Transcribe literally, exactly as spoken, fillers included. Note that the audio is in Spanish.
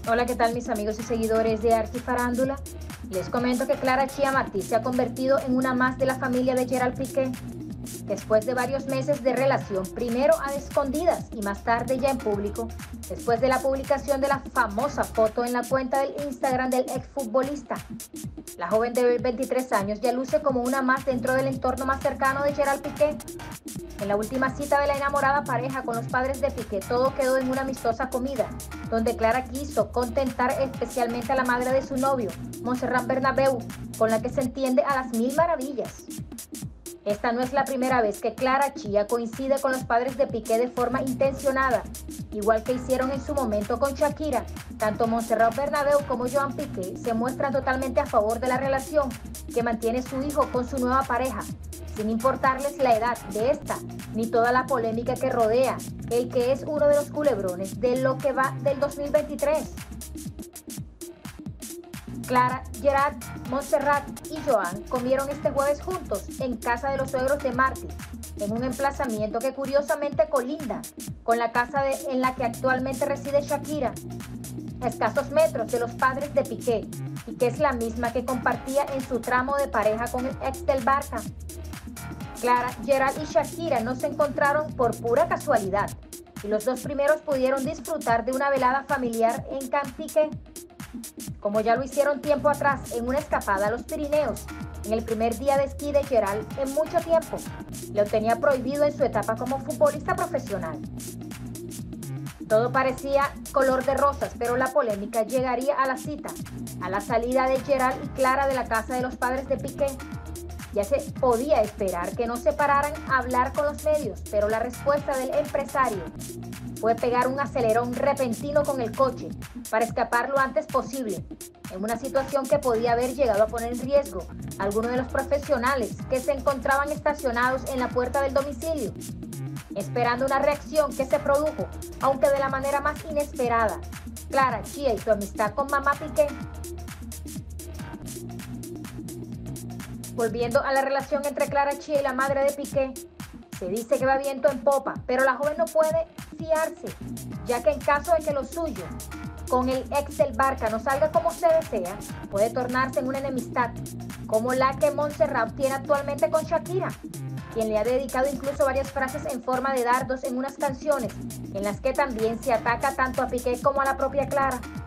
Hola, ¿qué tal mis amigos y seguidores de Arquifarándula? Les comento que Clara Chía Martí se ha convertido en una más de la familia de Gerald Piqué. Después de varios meses de relación, primero a escondidas y más tarde ya en público, después de la publicación de la famosa foto en la cuenta del Instagram del exfutbolista, la joven de veintitrés años ya luce como una más dentro del entorno más cercano de Gerald Piqué. En la última cita de la enamorada pareja con los padres de Piqué, todo quedó en una amistosa comida, donde Clara quiso contentar especialmente a la madre de su novio, Montserrat Bernabeu, con la que se entiende a las mil maravillas. Esta no es la primera vez que Clara Chía coincide con los padres de Piqué de forma intencionada, igual que hicieron en su momento con Shakira. Tanto Montserrat Bernabeu como Joan Piqué se muestran totalmente a favor de la relación que mantiene su hijo con su nueva pareja, sin importarles la edad de esta, ni toda la polémica que rodea el que es uno de los culebrones de lo que va del dos mil veintitrés. Clara, Gerard, Montserrat y Joan comieron este jueves juntos en casa de los suegros de Martí, en un emplazamiento que curiosamente colinda con la casa de, en la que actualmente reside Shakira, a escasos metros de los padres de Piqué, y que es la misma que compartía en su tramo de pareja con el ex del Barça. Clara, Gerald y Shakira no se encontraron por pura casualidad, y los dos primeros pudieron disfrutar de una velada familiar en Camp Piqué, como ya lo hicieron tiempo atrás en una escapada a los Pirineos, en el primer día de esquí de Gerald en mucho tiempo. Lo tenía prohibido en su etapa como futbolista profesional. Todo parecía color de rosas, pero la polémica llegaría a la cita, a la salida de Gerald y Clara de la casa de los padres de Piqué. Ya se podía esperar que no se pararan a hablar con los medios, pero la respuesta del empresario fue pegar un acelerón repentino con el coche para escapar lo antes posible, en una situación que podía haber llegado a poner en riesgo a algunos de los profesionales que se encontraban estacionados en la puerta del domicilio, esperando una reacción que se produjo, aunque de la manera más inesperada. Clara Chía y su amistad con mamá Piqué. Volviendo a la relación entre Clara Chía y la madre de Piqué, se dice que va viento en popa, pero la joven no puede fiarse, ya que en caso de que lo suyo con el ex del Barça no salga como se desea, puede tornarse en una enemistad, como la que Montserrat tiene actualmente con Shakira, quien le ha dedicado incluso varias frases en forma de dardos en unas canciones, en las que también se ataca tanto a Piqué como a la propia Clara.